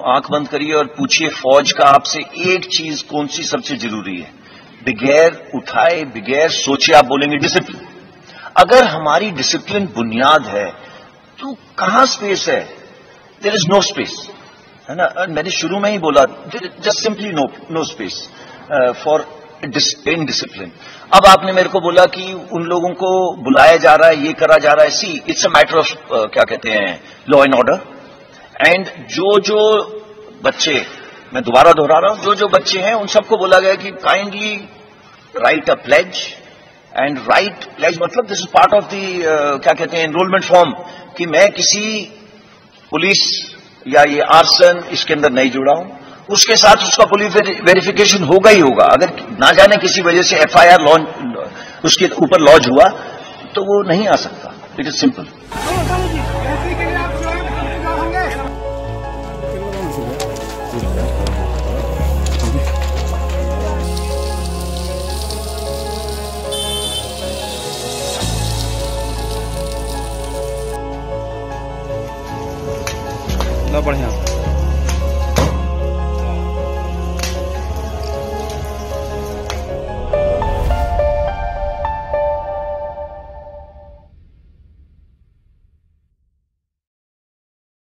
आंख बंद करिए और पूछिए फौज का आपसे एक चीज कौन सी सबसे जरूरी है। बगैर उठाए, बगैर सोचे आप बोलेंगे डिसिप्लिन। अगर हमारी डिसिप्लिन बुनियाद है तो कहां स्पेस है? देयर इज नो स्पेस, है ना। मैंने शुरू में ही बोला just simply no space for indiscipline. अब आपने मेरे को बोला कि उन लोगों को बुलाया जा रहा है, ये करा जा रहा है। See it's a matter of क्या कहते हैं, लॉ एंड ऑर्डर। एंड जो बच्चे, मैं दोबारा दोहरा रहा हूं, जो बच्चे हैं उन सबको बोला गया कि kindly write a pledge. And write pledge मतलब this is part of the क्या कहते हैं, एनरोलमेंट फॉर्म, कि मैं किसी पुलिस या ये आर्सन इसके अंदर नहीं जुड़ा हूं। उसके साथ उसका पुलिस वेरिफिकेशन होगा ही होगा। अगर ना जाने किसी वजह से एफआईआर लॉन्च उसके ऊपर लॉन्च हुआ तो वो नहीं आ सकता। It is simple. बढ़िया।